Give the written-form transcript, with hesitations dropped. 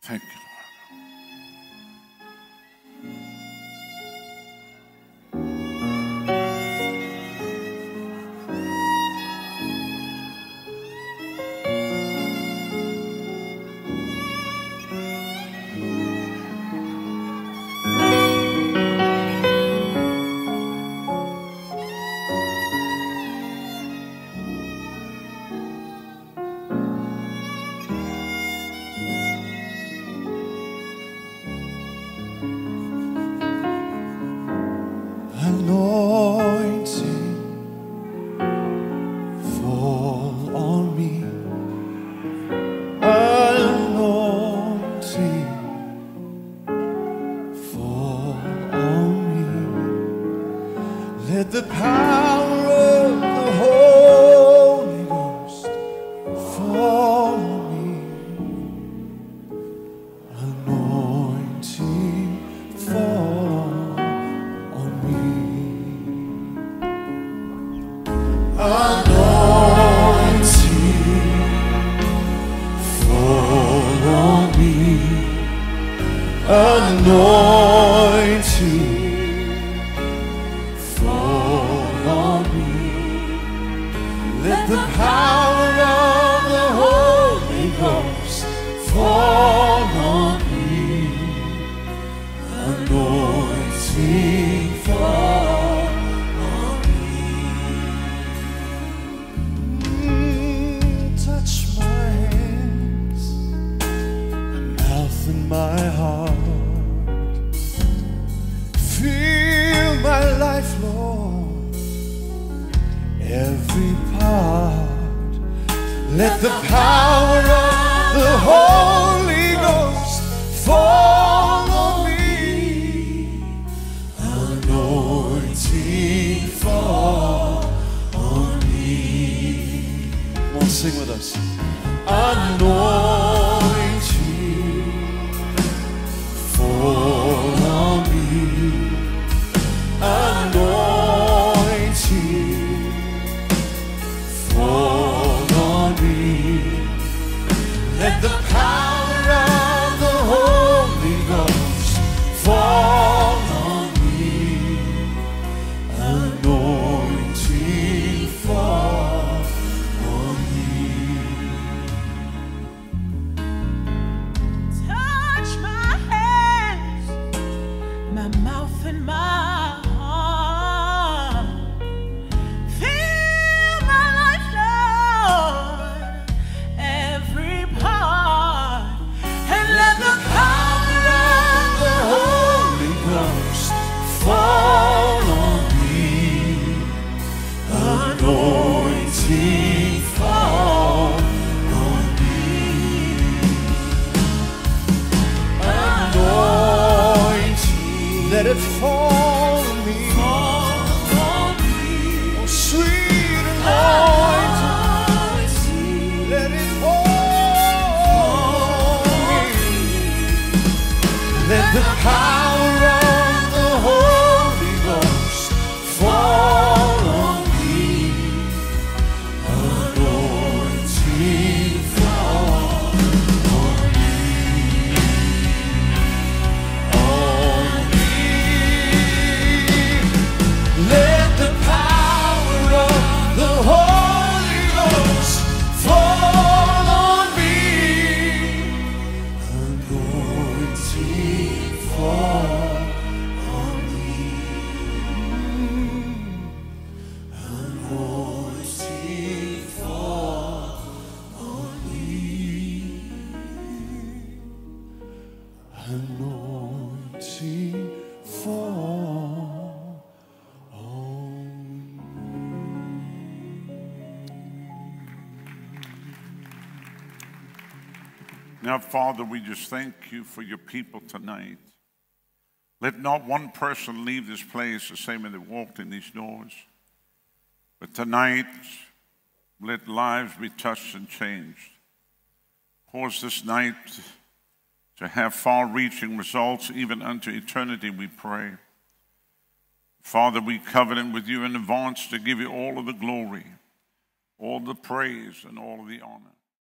Thank you, Lord. Anointing fall on me. Anointing fall on me. Let the power of the Holy Ghost fall on me. Anointing fall. Anointing fall on me. Let the power of the Holy Ghost fall on me. Anointing fall on me. Touch my hands, my mouth and my heart. Fill my life, Lord, every part. Let the power of the Holy Ghost fall on me. Anointing fall on me. Come on, sing with us. Anointing fall on me. Anointing fall on me. Let the power of the Holy Ghost fall on me. Anointing fall on me. Touch my hands, my mouth and my fall on me. Anointing fall on me. Anointing, let it fall on me. Oh, sweet anointing, let it fall on me. Let the power of the Holy Ghost fall on me. Anointing fall on me. On me. Let the power of the Holy Ghost fall on me. Anointing fall. Anointing fall on Now, Father, we just thank you for your people tonight. Let not one person leave this place the same as they walked in these doors. But tonight, let lives be touched and changed. Cause this night to have far-reaching results even unto eternity, we pray. Father, we covenant with you in advance to give you all of the glory, all the praise, and all of the honor.